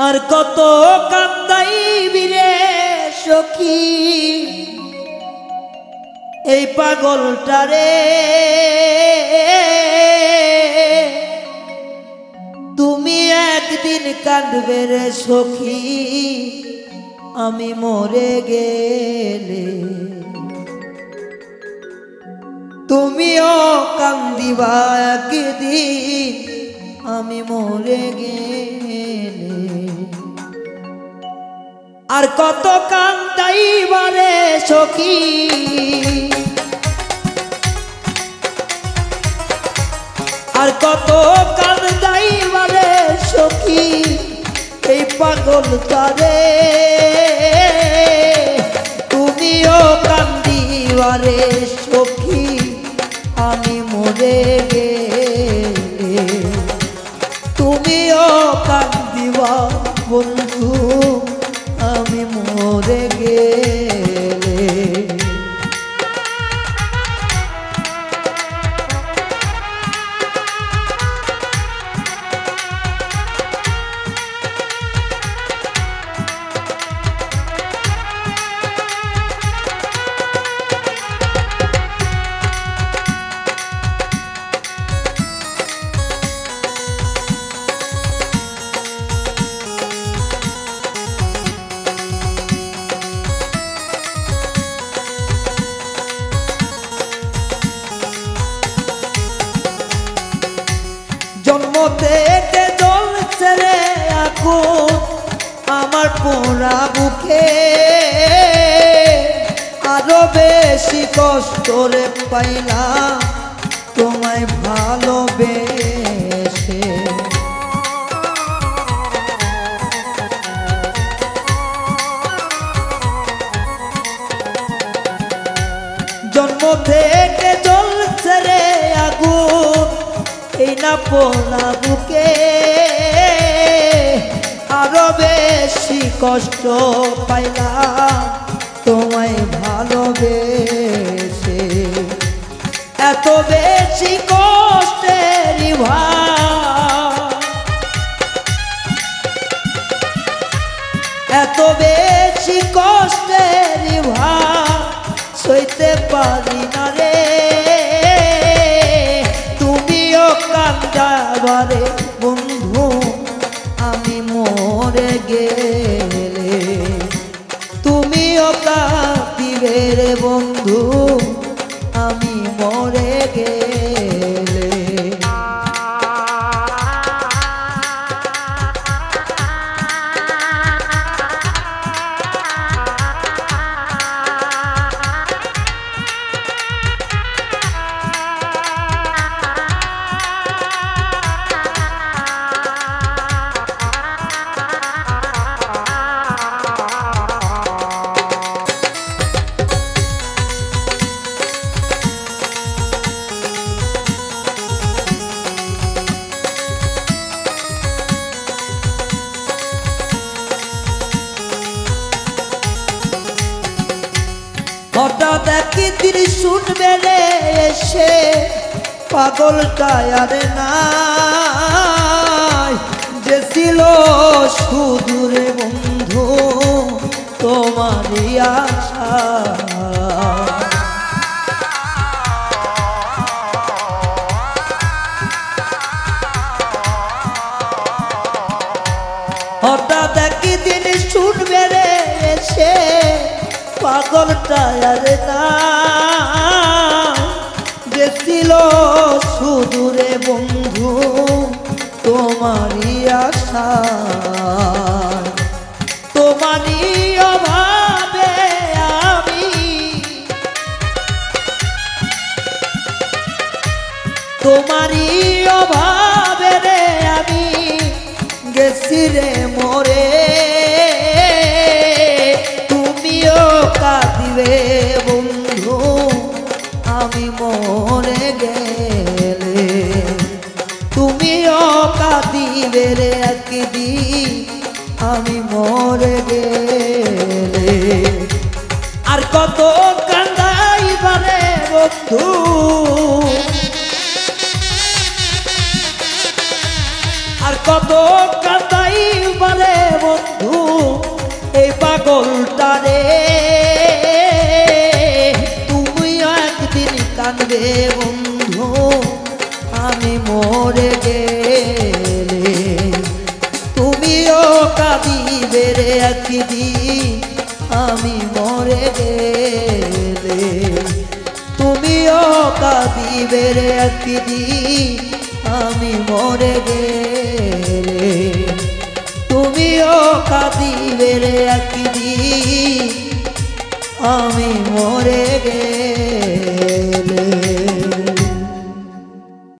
আর কত কান্দাইবি রে সখী এই পাগলটারে তুমি একদিন কাঁদবে রে সখী আমি মরে গেলে তুমিও কান্দিবা একদিন আমি মরে গেলে আর কত কান্দাইবা রে সখী আর কত কান্দাইবা রে সখী এই পাগলটারে তুমিও কান্দিবা রে সখী আমি মরে গেলে তুমিও কান্দিবা বন্ধু আমি মরে গেলে জন্মতে জ্বলছে রে আগুন আমার পোড়া বুকে আরো বেশি কষ্ট রে পাইলাম তোমায় ভালোবেসে জন্ম থেকে জ্বলছে রে আগুন এই না পোড়া বুকে আরো বেশি কষ্ট পাইলাম তোমায় ভালোবেসে এত বেশি কষ্টের ভার এত বেশি কষ্টের ভার সইতে পারি না রে কান্দাবারে বন্ধু আমি মরে গেলে তুমিও কাঁদিবে রে বন্ধু আমি মরে গেলে হঠাৎ একদিন শুনবে রে এসে পাগলটা আর নাই যে ছিল শুধু রে বন্ধু তোমারই আশা হঠাৎ একদিন শুনবে রে এসে পাগলটা আর না যে ছিল শুধু রে বন্ধু তোমারই আশা তোমারই অভাবে আমি তোমারই অভাবে রে আমি গেছি রে মরে কাঁদিবে বন্ধু আমি মরে গেলে তুমিও কাঁদিবে রে একদিন আমি মরে গেলে আর কত কান্দাইবা রে বন্ধু আর কত কাঁদাইব পারে বন্ধু এই পাগলটারে, তুমিও একদিন কাঁদবে বন্ধু আমি মরে গেলে, তুমিও কাঁদিবে রে একদিন আমি মরে গেলে, তুমিও কাঁদিবে রে একদিন আমি মরে গেলে, তুমিও কাঁদিবে রে একদিন আমি মরে গেলে।